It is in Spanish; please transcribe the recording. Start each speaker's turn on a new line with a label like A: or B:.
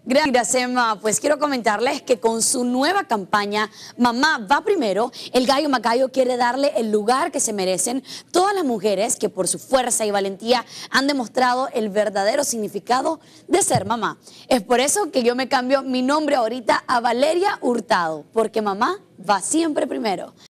A: Gracias, Emma. Pues quiero comentarles que con su nueva campaña Mamá va primero, el Gallo Macayo quiere darle el lugar que se merecen todas las mujeres que por su fuerza y valentía han demostrado el verdadero significado de ser mamá. Es por eso que yo me cambio mi nombre ahorita a Valeria Hurtado, porque mamá va siempre primero.